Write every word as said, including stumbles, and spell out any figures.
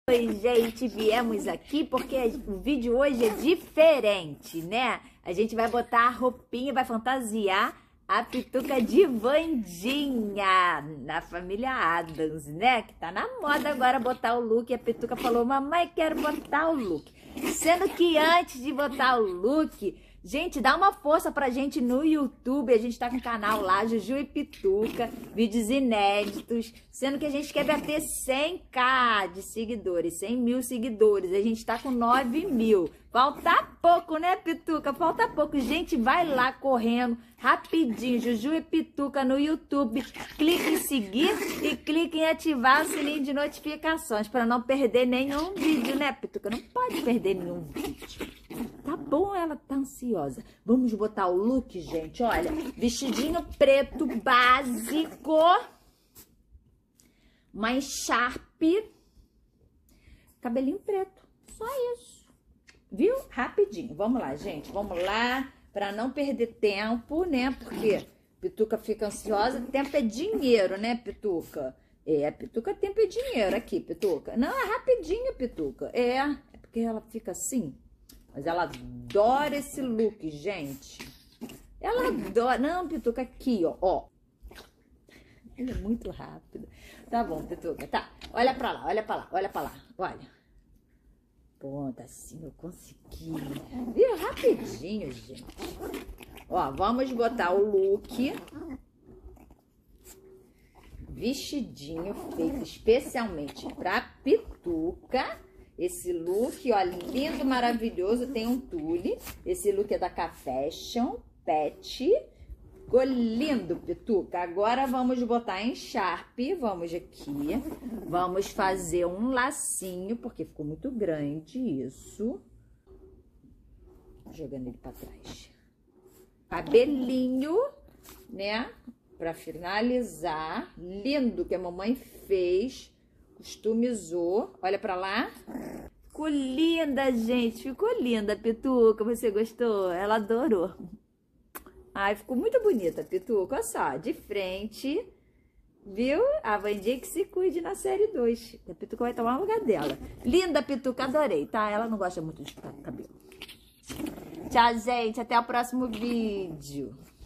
Oi, gente, viemos aqui porque o vídeo hoje é diferente, né? A gente vai botar a roupinha, vai fantasiar a Pituca de Wandinha, na família Addams, né? Que tá na moda agora botar o look. E a Pituca falou, mamãe, quero botar o look. Sendo que antes de botar o look, gente, dá uma força pra gente no YouTube. A gente tá com o canal lá, Juju e Pituca, vídeos inéditos. Sendo que a gente quer bater cem k de seguidores, cem mil seguidores. A gente tá com nove mil. Falta pouco, né, Pituca? Falta pouco. Gente, vai lá correndo, rapidinho, Juju e Pituca no YouTube. Clique em seguir e clique em ativar o sininho de notificações para não perder nenhum vídeo, né, Pituca? Não pode perder nenhum vídeo. Tá bom, ela tá ansiosa. Vamos botar o look, gente. Olha, vestidinho preto básico, uma encharpe, cabelinho preto. Só isso. Viu? Rapidinho. Vamos lá, gente. Vamos lá, para não perder tempo, né? Porque Pituca fica ansiosa. Tempo é dinheiro, né, Pituca? É, Pituca, tempo é dinheiro aqui, Pituca. Não, é rapidinho, Pituca. É, é porque ela fica assim. Mas ela adora esse look, gente. Ela adora. Não, Pituca, aqui, ó. ó. Ela é muito rápida. Tá bom, Pituca. Tá. Olha pra lá, olha pra lá, olha pra lá. Olha. Pronto, assim eu consegui. Viu? Rapidinho, gente. Ó, vamos botar o look. Vestidinho feito especialmente pra Pituca. Esse look, ó, lindo, maravilhoso, tem um tule. Esse look é da K Fashion, Pet. Ficou lindo, Pituca. Agora vamos botar em Sharp, vamos aqui. Vamos fazer um lacinho, porque ficou muito grande isso. Jogando ele pra trás. Cabelinho, né? Pra finalizar. Lindo que a mamãe fez. Customizou. Olha pra lá. Ficou linda, gente. Ficou linda, Pituca. Você gostou? Ela adorou. Ai, ficou muito bonita, Pituca. Olha só, de frente. Viu? A Wandinha que se cuide na série dois. A Pituca vai tomar o lugar dela. Linda, Pituca. Adorei, tá? Ela não gosta muito de cabelo. Tchau, gente. Até o próximo vídeo.